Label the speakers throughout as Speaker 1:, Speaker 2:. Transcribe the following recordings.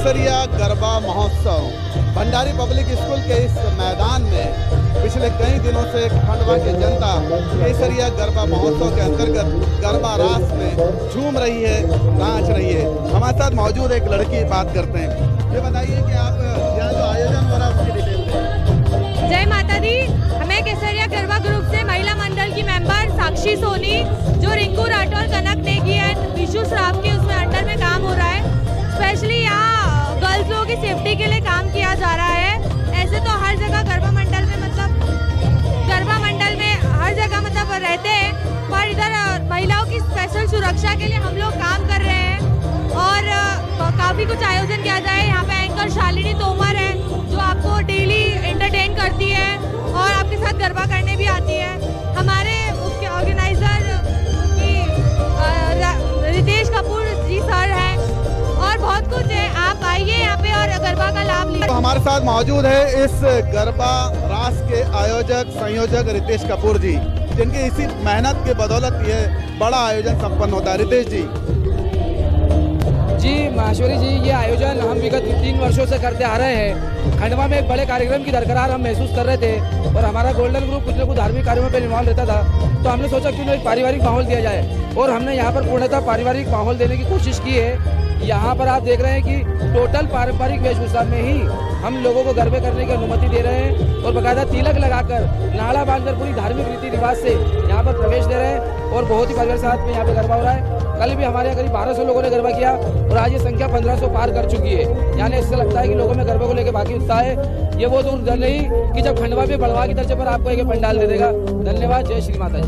Speaker 1: केसरिया गरबा महोत्सव Bhandari public school के इस मैदान में पिछले कई दिनों से खंडवा की जनता केसरिया गरबा महोत्सव के अंतर्गत गरबा रास में झूम रही है, नाच रही है। हमारे साथ मौजूद एक लड़की, बात करते हैं। ये बताइए कि आप यहाँ जो आयोजन हो रहा है उसकी डिटेल दें।
Speaker 2: जय माता दी। हमें केसरिया गरबा ग्रुप से महिला मंडल की मेंबर साक्षी सोनी, जो रिंकू राठौर, कनक नेगी एंड विशु श्राव की उसमें अंडर में काम हो रहा है। स्पेशली यहाँ गर्ल्स लोगों की सेफ्टी के लिए काम किया जा रहा है। ऐसे तो हर जगह गरबा मंडल में हर जगह रहते हैं, पर इधर महिलाओं की स्पेशल सुरक्षा के लिए हम लोग काम कर रहे हैं और काफ़ी कुछ आयोजन किया जाए। यहाँ पे एंकर शालिनी तोमर है जो आपको डेली एंटरटेन करती है और आपके साथ गरबा करने भी आती है। हमारे मुख्य ऑर्गेनाइजर रितेश कपूर जी सर हैं और बहुत कुछ है। आप आइए यहाँ पे और गरबा का लाभ लीजिए।
Speaker 1: तो हमारे साथ मौजूद है इस गरबा रास के आयोजक संयोजक रितेश कपूर जी, जिनकी इसी मेहनत के बदौलत ये बड़ा आयोजन संपन्न होता है। रितेश जी,
Speaker 3: माहेश्वरी जी, ये आयोजन हम विगत 3 वर्षों से करते आ रहे हैं। खंडवा में एक बड़े कार्यक्रम की दरकरार हम महसूस कर रहे थे और हमारा गोल्डन ग्रुप कुछ न कुछ धार्मिक कार्यों में इन्वॉल्व रहता था, तो हमने सोचा क्यों ना एक पारिवारिक माहौल दिया जाए और हमने यहाँ पर पूर्णतः पारिवारिक माहौल देने की कोशिश की है। यहाँ पर आप देख रहे हैं कि टोटल पारंपरिक वेशभूषा में ही हम लोगों को गरबे करने की अनुमति दे रहे हैं और बाकायदा तिलक लगाकर, नाड़ा बांधकर पूरी धार्मिक रीति रिवाज से यहाँ पर प्रवेश दे रहे हैं और बहुत ही परिवार साथ में यहाँ पे गरबा हो रहा है। कल भी हमारे यहाँ करीब 1200 लोगों ने गरबा किया और आज ये संख्या 1500 पार कर चुकी है। यानी इससे लगता है कि लोगों में गरबे को लेकर बाकी उत्साह है। ये वो दूर नहीं कि जब खंडवा पे बड़वा की दर्जे पर आपको एक पंडाल दे देगा। धन्यवाद। जय श्री माता जी।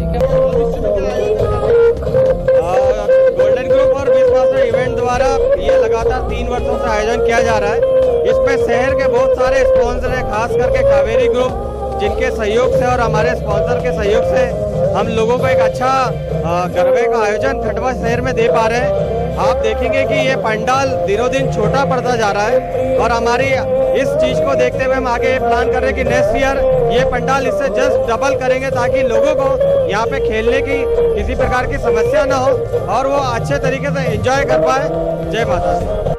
Speaker 4: गोल्डन ग्रुप और विश्वास इवेंट द्वारा ये लगातार 3 वर्षों से आयोजन किया जा रहा है। इसमें शहर के बहुत सारे स्पॉन्सर हैं, खास करके कावेरी ग्रुप, जिनके सहयोग से और हमारे स्पॉन्सर के सहयोग से हम लोगों को एक अच्छा गरबे का आयोजन खंडवा शहर में दे पा रहे हैं। आप देखेंगे कि ये पंडाल दिनों दिन छोटा पड़ता जा रहा है और हमारी इस चीज को देखते हुए हम आगे प्लान कर रहे हैं कि नेक्स्ट ईयर ये पंडाल इससे जस्ट डबल करेंगे, ताकि लोगों को यहाँ पे खेलने की किसी प्रकार की समस्या ना हो और वो अच्छे तरीके से एंजॉय कर पाए। जय माता दी।